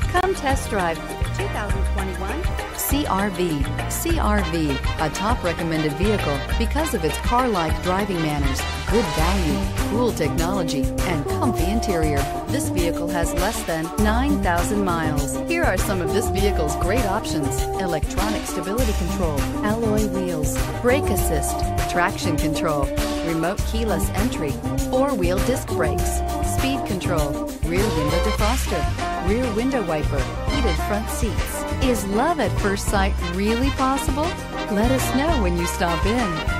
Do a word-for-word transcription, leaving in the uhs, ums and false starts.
Come test drive two thousand twenty-one C R V. C R V, a top recommended vehicle because of its car-like driving manners, good value, cool technology, and comfy interior. This vehicle has less than nine thousand miles. Here are some of this vehicle's great options: electronic stability control, alloy wheels, brake assist, traction control, remote keyless entry, four-wheel disc brakes, speed control, rear window defroster, rear window wiper, heated front seats. Is love at first sight really possible? Let us know when you stop in.